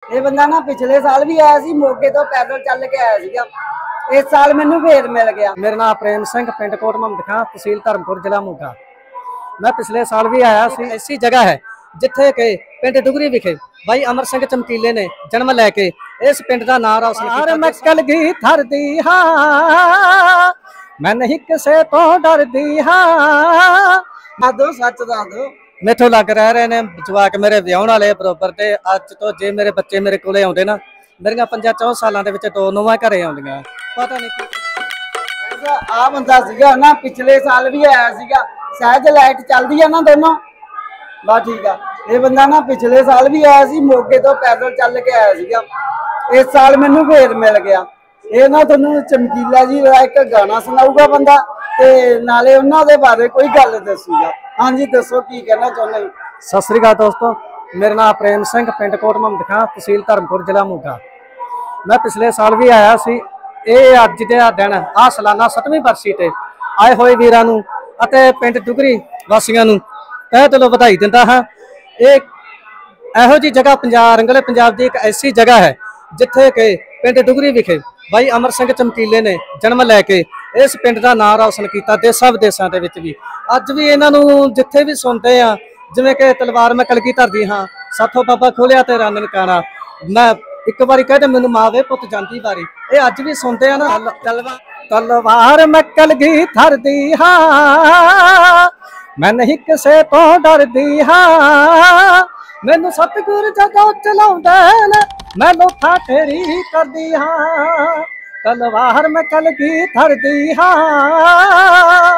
ਇਹ ਬੰਦਾ ਨਾ ਪਿਛਲੇ ਸਾਲ ਵੀ ਆਇਆ ਸੀ, ਮੋਗੇ ਤੋਂ ਪੈਦਲ ਚੱਲ ਕੇ ਆਇਆ ਸੀਗਾ। ਇਸ ਸਾਲ ਮੈਨੂੰ ਫੇਰ ਮਿਲ ਗਿਆ। मेरा नाम प्रेम सिंह, पिंड कोट मुहम्मद खां, तहसील धर्मपुर, जिला मोगा। मैं पिछले साल भी आया सी। ऐसी जगह है जिथे के पिंड डुगरी विखे भाई अमर सिंह चमकीले ने जन्म लैके इस पिंड का नाम रोशन किया। मैं कलगी थरदी हां, मैं नहीं किसे तो डरदी हां। ਦੱਸ ਦੋ, ਸੱਚ ਦੱਸ ਦੋ। मेथों लग रहे ने जवाक मेरे विआहण वाले बरोबर ते अज तो जे मेरे बच्चे मेरे कोले आउंदे ना, मेरियां 5-4 सालां दे विच 2 नौवां घरे आउंदियां। पता नहीं आ बंदा सीगा ना, पिछले साल भी आया सीगा। सहज लाइट चलदी है ना दोनों, बस ठीक है। ये बंदा ना पिछले साल भी आया सी, मोगे तो पैदल चल के आया सीगा। इस साल मैनू फिर मिल गया। ये ना तुहानू चमकीला जी दा एक गाना सुनाऊगा बंदा, ते नाले उन्हां दे बारे कोई गल दसूगा। हाँ जी, दसो की कहना चाहुंदे हो? सत श्री अकाल दोस्तों, मेरा नाम प्रेम सिंह, पिंड कोट मुहम्मद खां, तहसील धर्मपुर, जिला मोगा। मैं पिछले साल भी आया सी। ਇਹ ਅੱਜ ਦਾ ਦਿਨ ਆ ਸਾਲਾਨਾ 7ਵੀਂ ਬਰਸੀ ਤੇ ਆਏ ਹੋਏ ਵੀਰਾਂ ਨੂੰ ਅਤੇ ਪਿੰਡ ਡੁਗਰੀ ਵਾਸੀਆਂ ਨੂੰ ਤਹਿ ਦਿਲੋਂ ਵਧਾਈ ਦਿੰਦਾ ਹਾਂ। ਇਹ ਇਹੋ ਜੀ ਜਗ੍ਹਾ ਰੰਗਲੇ ਪੰਜਾਬ ਦੀ ਇੱਕ ਐਸੀ ਜਗ੍ਹਾ ਹੈ ਜਿੱਥੇ ਕਿ ਪਿੰਡ ਡੁਗਰੀ ਵਿਖੇ ਬਾਈ ਅਮਰ ਸਿੰਘ ਚਮਕੀਲੇ ਨੇ ਜਨਮ ਲੈ ਕੇ ਇਸ ਪਿੰਡ ਦਾ ਨਾਮ ਰੌਸ਼ਨ ਕੀਤਾ ਦੇਸਾਂ ਵਿਦੇਸਾਂ ਦੇ ਵਿੱਚ ਵੀ। ਅੱਜ ਵੀ ਇਹਨਾਂ ਨੂੰ ਜਿੱਥੇ ਵੀ ਸੁਣਦੇ ਆ, ਜਿਵੇਂ ਕਿ ਤਲਵਾਰ ਮੈਂ ਕਲਗੀ ਧਰਦੀ ਹਾਂ, ਸਾਥੋਂ ਬਾਬਾ ਖੋਲਿਆ ਤੇ ਰੰਨ ਨਕਾਣਾ, ਮੈਂ ਇੱਕ ਵਾਰੀ कहते मैनू मावे पुत जाती बारी, ये अज भी सुनते हैं ना। तलवार मैं कलगी थरदी हां, मैं नहीं किसे तो डरदी हां। मैनू सतगुर जदों चलाउंदे ने, मैं लोथा तेरी करदी हां। तलवार मैं कलगी थरदी हां,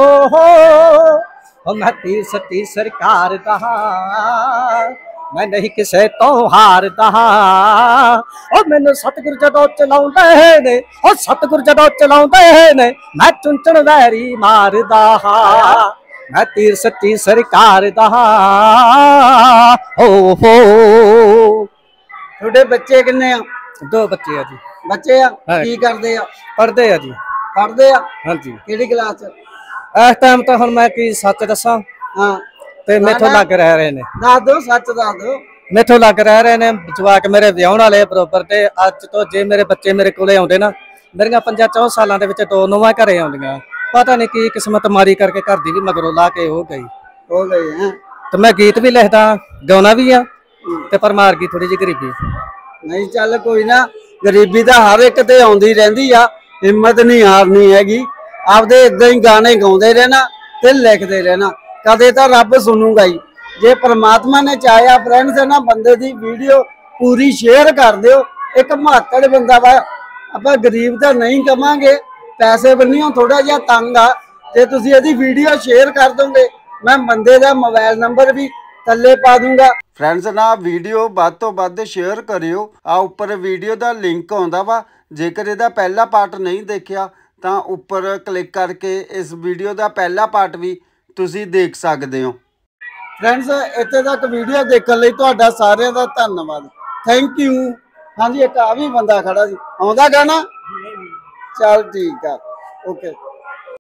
हो मैं तीर सती सरकार दा, मैं नहीं किसे तो हारदा। मैनू सतगुर जदों चलाउंदे ने, सतगुर जदों चलाउंदे ने, मैं चुंचण वैरी मारदा, मैं तीर सच्ची सरकार दा। ਤੁਹਾਡੇ ਬੱਚੇ ਕਿੰਨੇ ਆ? 2 बच्चे आ जी। ਬੱਚੇ ਆ ਕੀ ਕਰਦੇ ਆ? पढ़ते आ जी। ਪੜ੍ਹਦੇ ਆ? हाँ जी। ਕਿਹੜੀ ਕਲਾਸ ਚ? इस टाइम तो हुण मैं की सच दसां ਹਾਂ, ते मेथों लग रह रहे ने। ਦੱਸ ਦੋ, ਸੱਚ ਦੱਸ ਦੋ। मेथों लग रह रहे ने जवाक मेरे विआहण वाले बरोबर ते अज तो जे मेरे बच्चे मेरे कोले आउंदे ना, मेरियां 5-4 सालां दे विच 2 नौवां घरे आउंदियां। पता नहीं की किस्मत मारी करके घर दी भी मगरों ला के हो गई। ਹੋ ਗਏ ਹੈ। ਤੇ ਮੈਂ ਗੀਤ ਵੀ ਲਿਖਦਾ, ਗਾਉਣਾ ਵੀ ਆ, ਤੇ ਪਰ ਮਾਰ ਗਈ ਥੋੜੀ ਜਿਹੀ ਗਰੀਬੀ। ਨਹੀਂ ਚੱਲ ਕੋਈ ਨਾ, ਗਰੀਬੀ ਤਾਂ ਹਰ ਇੱਕ ਤੇ ਆਉਂਦੀ ਰਹਿੰਦੀ ਆ, ਹਿੰਮਤ ਨਹੀਂ ਹਾਰਨੀ ਹੈਗੀ। ਆਪਦੇ ਇਦਾਂ ਹੀ ਗਾਣੇ ਗਾਉਂਦੇ ਰਹਿਣਾ ਤੇ ਲਿਖਦੇ ਰਹਿਣਾ, ਕਦੇ ਤਾਂ ਰੱਬ ਸੁਣੂਗਾ ਹੀ। ਜੇ परमात्मा ने चाहया फ्रेंड्स है ना, बंदे दी वीडियो पूरी शेयर कर दियो। एक महातड़ बंदा वा, आपां गरीब तो नहीं कवांगे, पैसे बन्नियों थोड़ा जिहा तंग आ, ते तुसीं इहदी वीडियो शेयर कर दोगे, मैं बंदे दा मोबाइल नंबर भी थल्ले पा दूंगा। फ्रेंड्स ना वीडियो वध तो वध शेयर करियो। आ उपर वीडियो दा लिंक आउंदा वा, जेकर इहदा पहला पार्ट नहीं देखिया तां उपर क्लिक करके इस वीडियो दा पहला पार्ट भी तुसीं देख सकदे हो। फ्रेंड्स इत्थे तक वीडियो देखने लई तुहाडा सारिਆਂ ਦਾ धन्यवाद, थैंक यू। हाँ जी, एक आ भी बंदा खड़ा जी, आउंदा गाना? चल ठीक है, ओके।